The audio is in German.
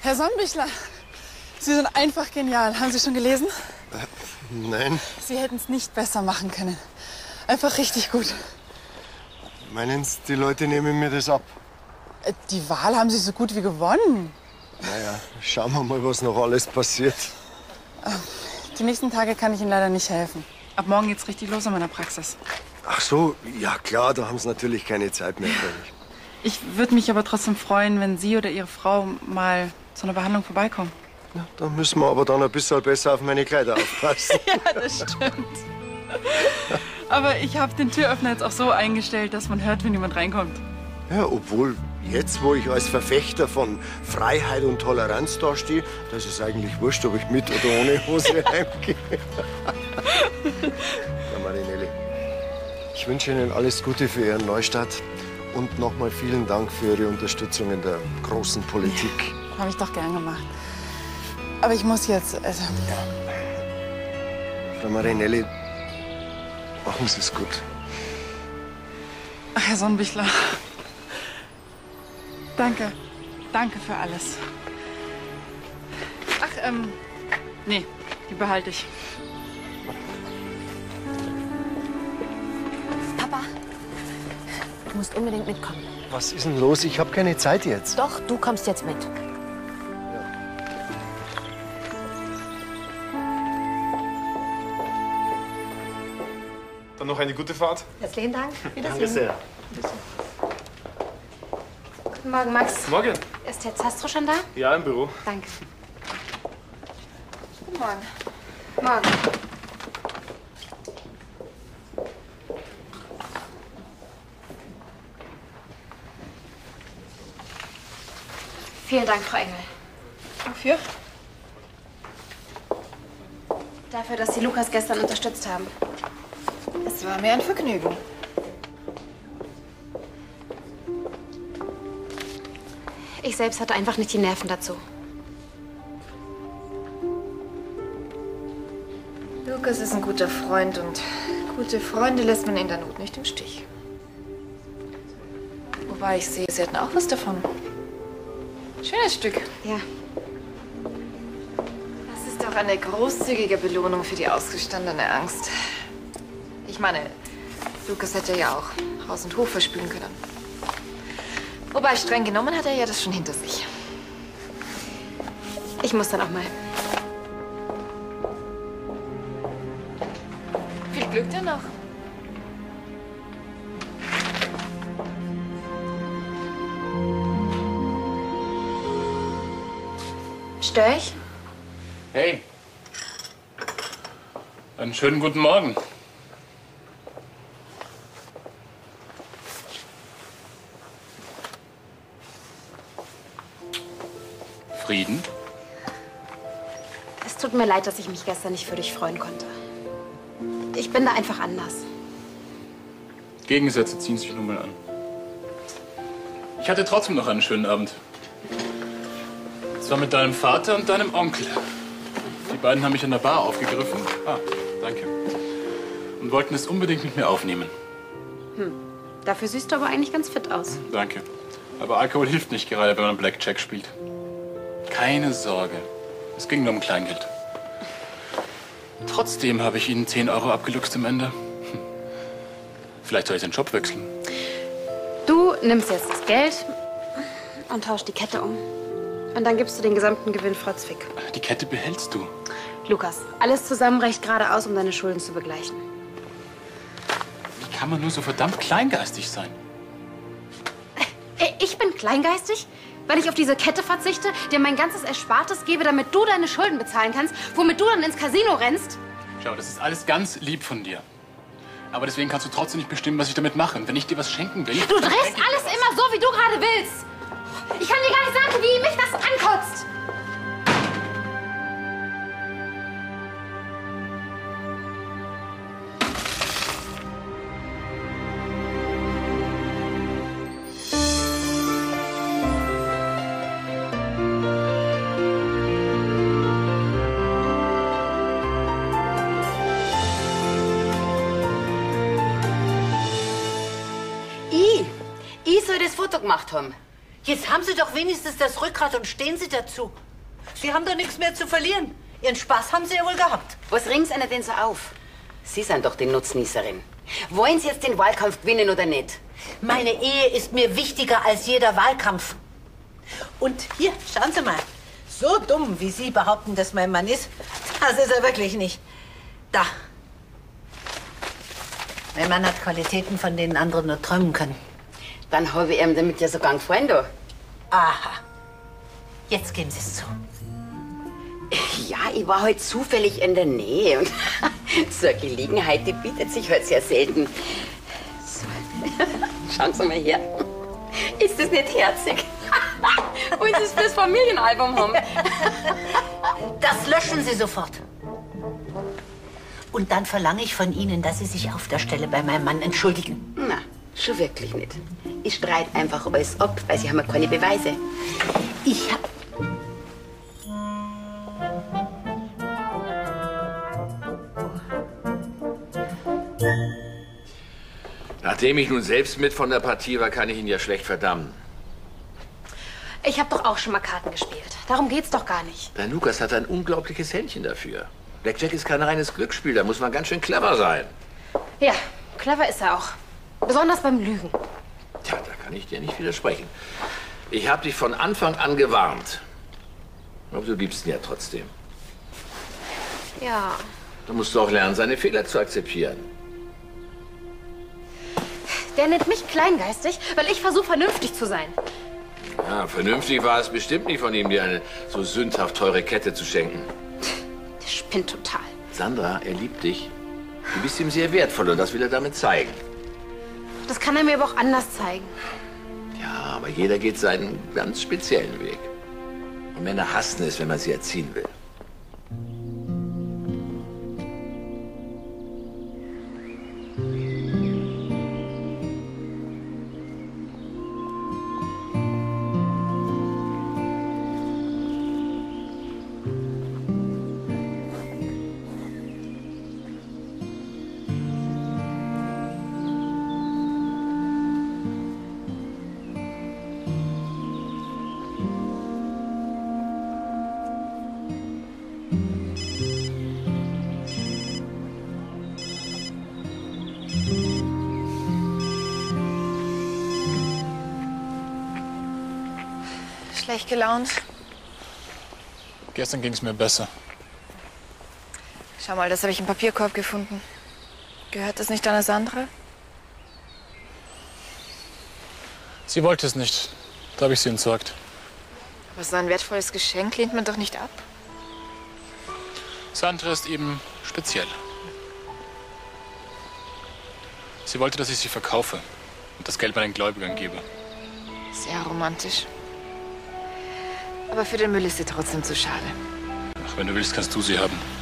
Herr Sonnenbichler, Sie sind einfach genial. Haben Sie schon gelesen? Nein. Sie hätten es nicht besser machen können. Einfach richtig gut. Meinen Sie, die Leute nehmen mir das ab? Die Wahl haben Sie so gut wie gewonnen. Naja, schauen wir mal, was noch alles passiert. Die nächsten Tage kann ich Ihnen leider nicht helfen. Ab morgen geht's richtig los in meiner Praxis. Ach so, ja klar, da haben Sie natürlich keine Zeit mehr für mich. Ich würde mich aber trotzdem freuen, wenn Sie oder Ihre Frau mal zu einer Behandlung vorbeikommen. Ja, da müssen wir aber dann ein bisschen besser auf meine Kleider aufpassen. Ja, das stimmt. Aber ich habe den Türöffner jetzt auch so eingestellt, dass man hört, wenn jemand reinkommt. Ja, obwohl jetzt, wo ich als Verfechter von Freiheit und Toleranz dastehe, da ist es eigentlich wurscht, ob ich mit oder ohne Hose heimgehe. Ja, Marinelli, ich wünsche Ihnen alles Gute für Ihren Neustart und nochmal vielen Dank für Ihre Unterstützung in der großen Politik. Ja, habe ich doch gern gemacht. Aber ich muss jetzt, also... Frau Marinelli, machen Sie es gut. Ach, Herr Sonnenbichler. Danke. Danke für alles. Ach, nee, die behalte ich. Papa, du musst unbedingt mitkommen. Was ist denn los? Ich habe keine Zeit jetzt. Doch, du kommst jetzt mit. Dann noch eine gute Fahrt. Herzlichen Dank. Wiedersehen. Danke sehr. Guten Morgen, Max. Morgen. Ist Herr Zastro schon da? Ja, im Büro. Danke. Guten Morgen. Morgen. Vielen Dank, Frau Engel. Wofür? Dafür, dass Sie Lukas gestern unterstützt haben. Es war mir ein Vergnügen. Ich selbst hatte einfach nicht die Nerven dazu. Lukas ist ein guter Freund und gute Freunde lässt man in der Not nicht im Stich. Wobei ich sehe, Sie hatten auch was davon. Schönes Stück. Ja. Das ist doch eine großzügige Belohnung für die ausgestandene Angst. Ich meine, Lukas hätte ja auch Haus und Hof verspülen können. Wobei, streng genommen hat er ja das schon hinter sich. Ich muss dann auch mal. Viel Glück dir noch. Störe ich? Hey. Einen schönen guten Morgen. Frieden? Es tut mir leid, dass ich mich gestern nicht für dich freuen konnte. Ich bin da einfach anders. Gegensätze ziehen sich nun mal an. Ich hatte trotzdem noch einen schönen Abend. Zwar mit deinem Vater und deinem Onkel. Die beiden haben mich an der Bar aufgegriffen. Ah, danke. Und wollten es unbedingt mit mir aufnehmen. Dafür siehst du aber eigentlich ganz fit aus. Danke. Aber Alkohol hilft nicht gerade, wenn man Blackjack spielt. Keine Sorge. Es ging nur um Kleingeld. Trotzdem habe ich ihnen 10 Euro abgeluchst am Ende. Vielleicht soll ich den Job wechseln. Du nimmst jetzt das Geld und tauschst die Kette um. Und dann gibst du den gesamten Gewinn Frau Zwick. Die Kette behältst du. Lukas, alles zusammen reicht gerade aus, um deine Schulden zu begleichen. Wie kann man nur so verdammt kleingeistig sein? Ich bin kleingeistig, weil ich auf diese Kette verzichte, dir mein ganzes Erspartes gebe, damit du deine Schulden bezahlen kannst, womit du dann ins Casino rennst. Schau, das ist alles ganz lieb von dir. Aber deswegen kannst du trotzdem nicht bestimmen, was ich damit mache. Und wenn ich dir was schenken will... Du drehst alles immer so, wie du gerade willst. Ich kann dir gar nicht sagen, wie mich das ankotzt. Ich soll das Foto gemacht haben. Jetzt haben Sie doch wenigstens das Rückgrat und stehen Sie dazu. Sie haben doch nichts mehr zu verlieren. Ihren Spaß haben Sie ja wohl gehabt. Was ringt's einer denn so auf? Sie sind doch die Nutznießerin. Wollen Sie jetzt den Wahlkampf gewinnen oder nicht? Meine Ehe ist mir wichtiger als jeder Wahlkampf. Und hier, schauen Sie mal. So dumm, wie Sie behaupten, dass mein Mann ist, das ist er wirklich nicht. Da. Mein Mann hat Qualitäten, von denen andere nur träumen können. Dann habe ich ihm damit ja sogar gefallen, da. Aha. Jetzt geben Sie es zu. Ja, ich war halt zufällig in der Nähe und so eine Gelegenheit, die bietet sich halt sehr selten. So. Schauen Sie mal her. Ist das nicht herzig? Wollen Sie es fürs Familienalbum haben? Das löschen Sie sofort. Und dann verlange ich von Ihnen, dass Sie sich auf der Stelle bei meinem Mann entschuldigen. Na, schon wirklich nicht. Ich streite einfach alles ab, weil Sie haben ja keine Beweise. Ich hab... Nachdem ich nun selbst mit von der Partie war, kann ich ihn ja schlecht verdammen. Ich habe doch auch schon mal Karten gespielt. Darum geht's doch gar nicht. Der Lukas hat ein unglaubliches Händchen dafür. Blackjack ist kein reines Glücksspiel, da muss man ganz schön clever sein. Ja, clever ist er auch. Besonders beim Lügen. Tja, da kann ich dir nicht widersprechen. Ich habe dich von Anfang an gewarnt. Aber du liebst ihn ja trotzdem. Ja. Da musst du auch lernen, seine Fehler zu akzeptieren. Der nennt mich kleingeistig, weil ich versuche, vernünftig zu sein. Ja, vernünftig war es bestimmt nicht von ihm, dir eine so sündhaft teure Kette zu schenken. Der spinnt total. Sandra, er liebt dich. Du bist ihm sehr wertvoll und das will er damit zeigen. Das kann er mir aber auch anders zeigen. Ja, aber jeder geht seinen ganz speziellen Weg. Und Männer hassen es, wenn man sie erziehen will. Schlecht gelaunt. Gestern ging es mir besser. Schau mal, das habe ich im Papierkorb gefunden. Gehört das nicht deiner Sandra? Sie wollte es nicht. Da habe ich sie entsorgt. Aber so ein wertvolles Geschenk lehnt man doch nicht ab. Sandra ist eben speziell. Sie wollte, dass ich sie verkaufe und das Geld meinen Gläubigern gebe. Sehr romantisch. Aber für den Müll ist sie trotzdem zu schade. Ach, wenn du willst, kannst du sie haben.